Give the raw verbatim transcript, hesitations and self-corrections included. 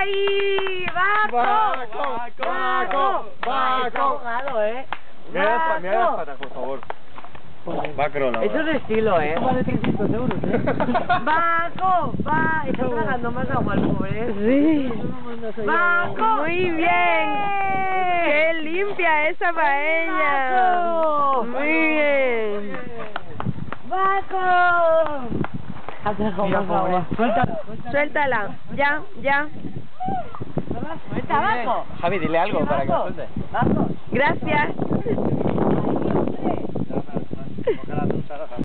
¡Ahí! ¡Baco! ¡Baco! ¡Baco! ¡Baco! Está ahogado, ¿eh? Mira las, mira las patas, por favor. Bacro, la Eso es de estilo, ¿eh? Vale trescientos euros, ¿eh? ¡Baco! ¡Va! Está tragando más agua el pobre. Sí. ¡Baco! Muy bien. ¡Qué limpia esa paella! ¡Baco! Muy bien. ¡Baco! Ha tragado Mira, más pobre. agua. Suéltala. Suéltala. Ya, ya. ¡Suelta, Baco! Javi, dile algo para que lo Baco. suelte. ¡Baco! Gracias. Ahí, hombre.